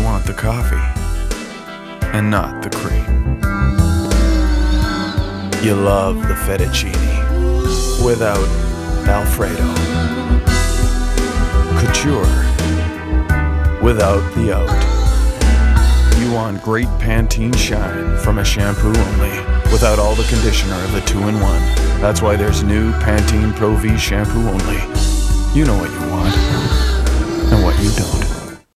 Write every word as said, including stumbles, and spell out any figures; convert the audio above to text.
want the coffee and not the cream. You love the fettuccine without Alfredo. Couture without the out. You want great Pantene shine from a shampoo only, without all the conditioner of the two-in-one. That's why there's new Pantene Pro V shampoo only. You know what you want and what you don't.